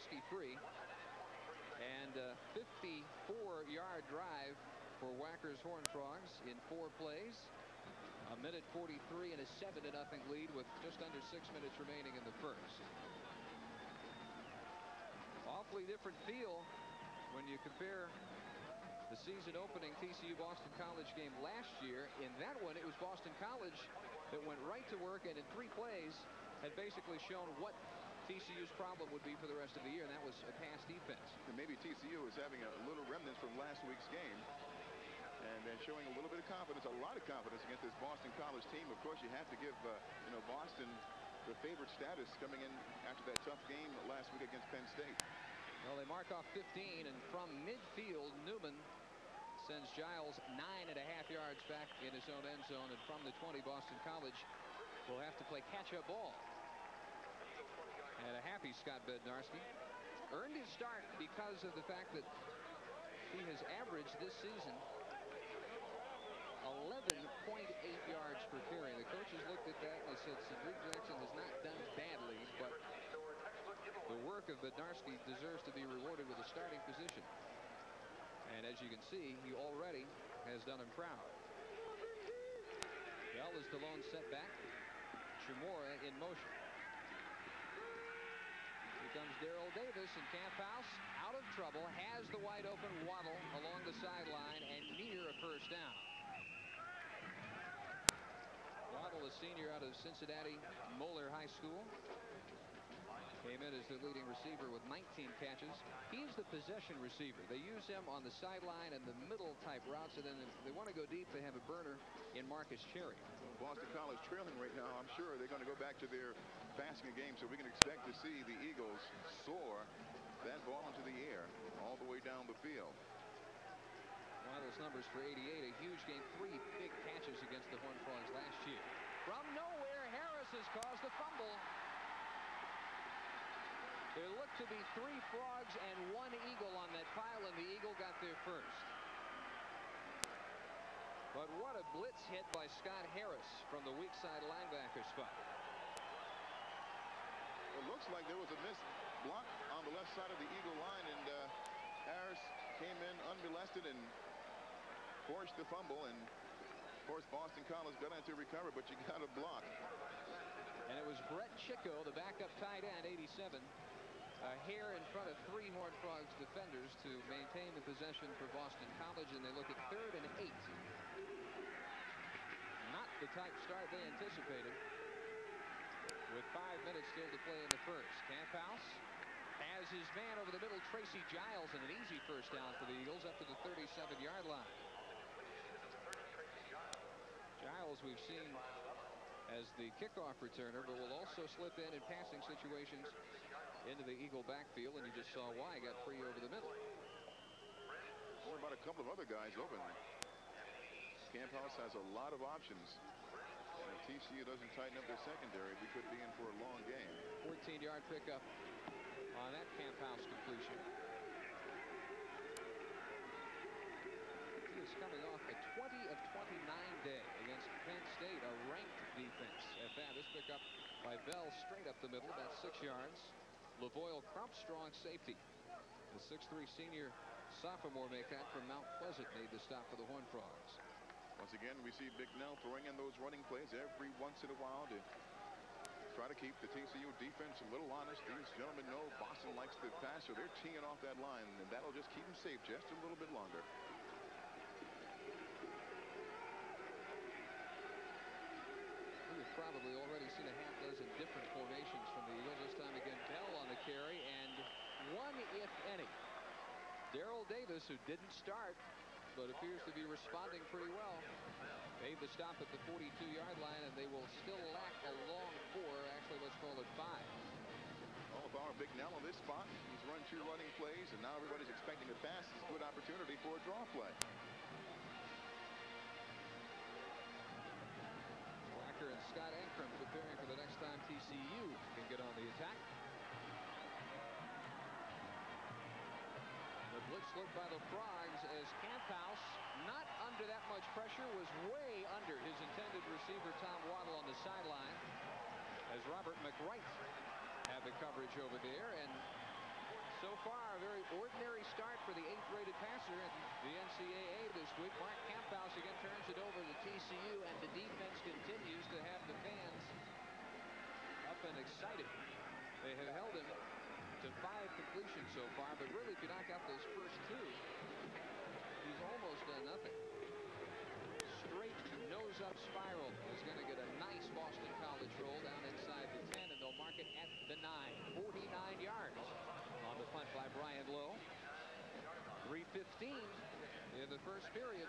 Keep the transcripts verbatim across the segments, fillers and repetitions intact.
Bednarski free. And a fifty-four yard drive for Whackers Horned Frogs in four plays. A minute forty-three and a seven to nothing lead with just under six minutes remaining in the first. Awfully different feel when you compare the season opening T C U Boston College game last year. In that one, it was Boston College that went right to work and in three plays had basically shown what T C U's problem would be for the rest of the year, and that was a pass defense. And maybe T C U is having a little remnants from last week's game, and they're showing a little bit of confidence, a lot of confidence against this Boston College team. Of course, you have to give uh, you know, Boston the favorite status coming in after that tough game last week against Penn State. Well, they mark off fifteen, and from midfield, Newman sends Giles nine and a half yards back in his own end zone, and from the twenty, Boston College will have to play catch-up ball. And a happy Scott Bednarski earned his start because of the fact that he has averaged this season eleven point eight yards per carry. The coaches looked at that and they said Cedric Jackson has not done badly, but the work of Bednarski deserves to be rewarded with a starting position. And as you can see, he already has done him proud. Bell is the lone setback. Chamora in motion. Here comes Darrell Davis, and Camp House out of trouble, has the wide open Waddle along the sideline and near a first down. Waddle, a senior out of Cincinnati Moeller High School, came in as the leading receiver with nineteen catches. He's the possession receiver. They use him on the sideline and the middle type routes, and then if they want to go deep, they have a burner in Marcus Cherry. Boston College trailing right now. I'm sure they're going to go back to their passing game, so we can expect to see the Eagles soar that ball into the air all the way down the field. Waddle's numbers for eighty-eight, a huge game, three big catches against the Horned Frogs last year. From nowhere, Harris has caused a fumble. There looked to be three Frogs and one Eagle on that pile, and the Eagle got there first. But what a blitz hit by Scott Harris from the weak side linebacker spot. It looks like there was a missed block on the left side of the Eagle line, and uh, Harris came in unmolested and forced the fumble. And of course, Boston College got in to recover, but you got a block. And it was Brett Chico, the backup tight end, eighty-seven. A hair in front of three Horned Frogs defenders to maintain the possession for Boston College, and they look at third and eight. Not the type start they anticipated. With five minutes still to play in the first. Camp House has his man over the middle, Tracy Giles, and an easy first down for the Eagles up to the thirty-seven yard line. Giles we've seen as the kickoff returner, but will also slip in in passing situations into the Eagle backfield, and you just saw why he got free over the middle. What about a couple of other guys open? Camp House has a lot of options. And if T C U doesn't tighten up their secondary, we could be in for a long game. fourteen yard pickup on that Camp House completion. He is coming off a twenty of twenty-nine day against Penn State, a ranked defense at that. This pickup by Bell straight up the middle, about six yards. Lavoyle Crump, strong safety. The six three senior sophomore Maycott from Mount Pleasant made the stop for the Horned Frogs. Once again, we see Bicknell throwing in those running plays every once in a while to try to keep the T C U defense a little honest. These gentlemen know Boston likes to pass, so they're teeing off that line, and that'll just keep them safe just a little bit longer. We've probably already seen a half dozen different formations from the Eagles. This time again, Bell on the carry, and one, if any. Darrell Davis, who didn't start, but appears to be responding pretty well, made the stop at the forty-two yard line, and they will still lack a long four. Actually, let's call it five. Well, if our Bicknell on this spot, he's run two running plays, and now everybody's expecting a pass. It's a good opportunity for a draw play. And Scott Ankrum preparing for the next time T C U can get on the attack. The blitz look by the Frogs as Camp House, not under that much pressure, was way under his intended receiver Tom Waddle on the sideline as Robert McWright had the coverage over there, and ordinary start for the eighth rated passer in the N C double A this week. Mark Camphouse again turns it over to T C U, and the defense continues to have the fans up and excited. They have held him to five completions so far, but really if you knock out those first two, he's almost done nothing. Straight nose-up spiral is going to get a nice Boston College roll down inside the ten, and they'll mark it at the nine. forty-nine yards on the punt by Brian Lowe. three fifteen in the first period.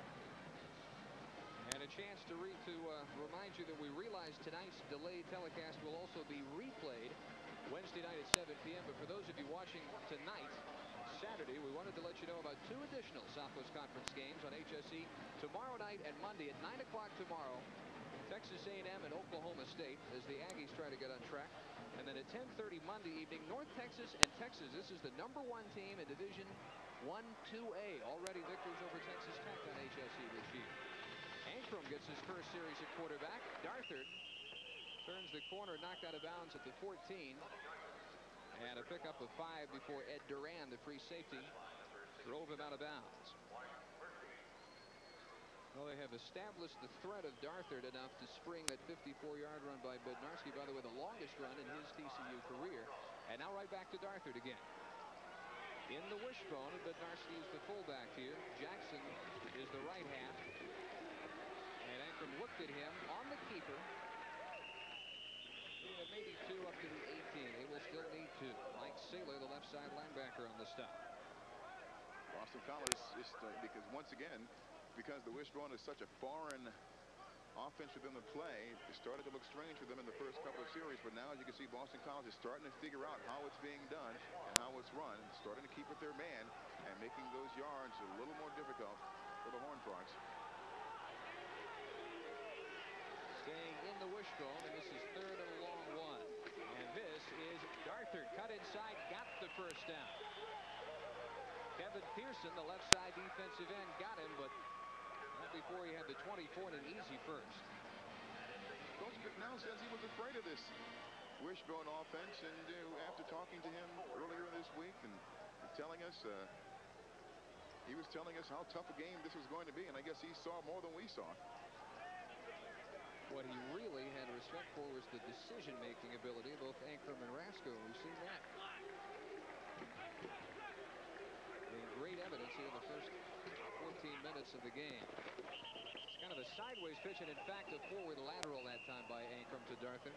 And a chance to read to uh, remind you that we realize tonight's delayed telecast will also be replayed Wednesday night at seven p m But for those of you watching tonight, Saturday, we wanted to let you know about two additional Southwest Conference games on H S E tomorrow night and Monday at nine o'clock tomorrow. Texas A and M and Oklahoma State as the Aggies try to get on track. And then at ten thirty Monday evening, North Texas and Texas. This is the number one team in Division one two A. Already victors over Texas Tech on H S E this year. Ankrum gets his first series at quarterback. Darthard turns the corner, knocked out of bounds at the fourteen. And a pickup of five before Ed Duran, the free safety, drove him out of bounds. Well, they have established the threat of Darthard enough to spring that fifty-four yard run by Bednarski. By the way, the longest run in his T C U career. And now right back to Darthard again. In the wishbone, and Bednarski is the fullback here. Jackson is the right half. And Ankrum looked at him on the keeper. Yeah, maybe two up to the eighteen. They will still need two. Mike Saylor, the left side linebacker, on the stop. Boston College, just uh, because once again, because the wishbone is such a foreign offense for them to play, it started to look strange for them in the first couple of series. But now, as you can see, Boston College is starting to figure out how it's being done and how it's run, starting to keep with their man and making those yards a little more difficult for the Horned Frogs. Staying in the wishbone, and this is third and a long one. And this is Darthard, cut inside, got the first down. Kevin Pearson, the left side defensive end, got him, but not before he had the twenty-four and an easy first. Coach McNown says he was afraid of this wishbone offense, and uh, after talking to him earlier this week and telling us, uh, he was telling us how tough a game this was going to be, and I guess he saw more than we saw. What he really had respect for was the decision-making ability of both Ankrum and Rasko. We've seen that in great evidence here in the first fourteen minutes of the game. It's kind of a sideways pitch, and in fact a forward lateral that time by Ankrum to Darthard.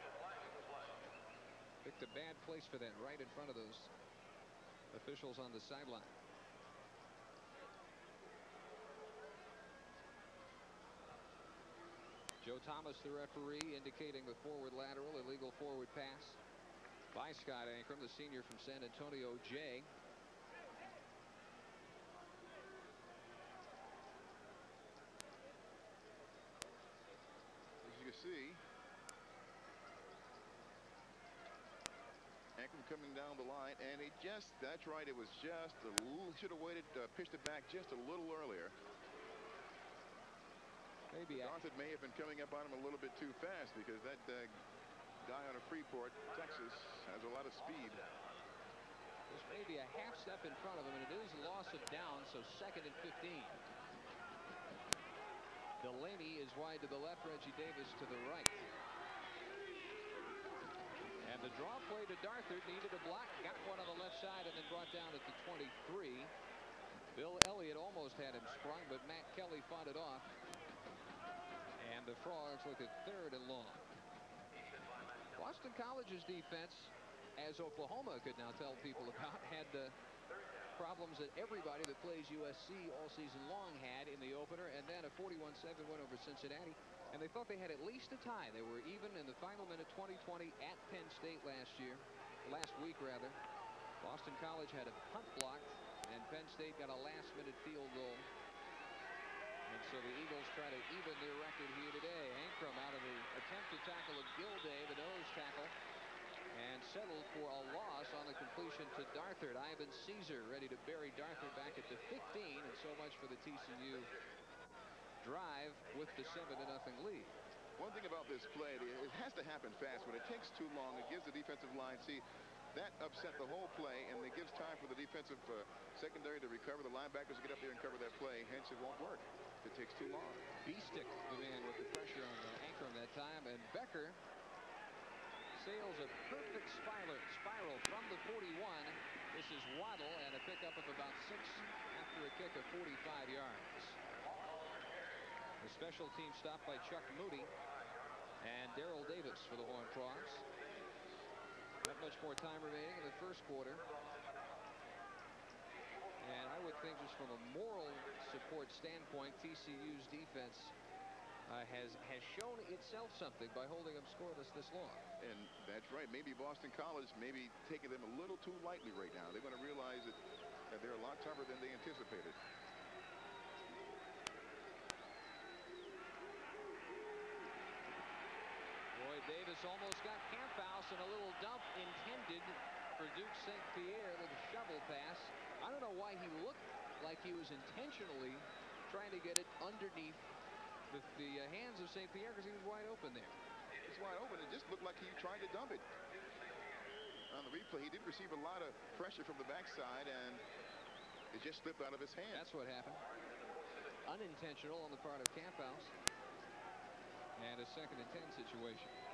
Picked a bad place for that, right in front of those officials on the sideline. Joe Thomas, the referee, indicating the forward lateral, illegal forward pass by Scott Ankrum, the senior from San Antonio J. As you can see, Ankrum coming down the line, and he just, that's right, it was just a little, should have waited, uh, pitched it back just a little earlier. Maybe Darthard may have been coming up on him a little bit too fast, because that uh, guy out of Freeport, Texas, has a lot of speed. There's maybe a half step in front of him, and it is loss of down, so second and fifteen. Delaney is wide to the left, Reggie Davis to the right. And the draw play to Darthard needed a block, got one on the left side, and then brought down at the twenty-three. Bill Elliott almost had him sprung, but Matt Kelly fought it off. And the Frogs look at third and long. Boston College's defense, as Oklahoma could now tell people about, had uh, problems that everybody that plays U S C all season long had in the opener, and then a forty-one seven win over Cincinnati. And they thought they had at least a tie. They were even in the final minute twenty twenty at Penn State last year, last week rather. Boston College had a punt blocked, and Penn State got a last minute field goal. And so the Eagles try to even their record here today. Ankrum out of the attempt to tackle of Gilday, the nose tackle, and settled for a loss on the completion to Darthard. Ivan Caesar ready to bury Darthard back at the fifteen, and so much for the T C U drive with the seven to nothing lead. One thing about this play, it has to happen fast. When it takes too long, it gives the defensive line, see, that upset the whole play, and it gives time for the defensive uh, secondary to recover. The linebackers get up there and cover that play. Hence, it won't work. It takes too long. B-stick the man with the pressure on the Ankrum that time, and Becker sails a perfect spiral, spiral from the forty-one. This is Waddle, and a pickup of about six after a kick of forty-five yards. The special team stop by Chuck Moody and Darrell Davis for the Horned Frogs. Not much more time remaining in the first quarter. And I would think just from a moral support standpoint, T C U's defense uh, has has shown itself something by holding them scoreless this long. And that's right. Maybe Boston College maybe taking them a little too lightly right now. They're going to realize that, that they're a lot tougher than they anticipated. Boy, Davis almost got Camphouse, and a little dump intended for Duke Saint Pierre with a shovel pass. I don't know why he looked like he was intentionally trying to get it underneath the, the uh, hands of Saint Pierre, because he was wide open there. It's wide open. It just looked like he tried to dump it. On the replay, he did receive a lot of pressure from the backside, and it just slipped out of his hand. That's what happened. Unintentional on the part of Camphouse. And a second and ten situation.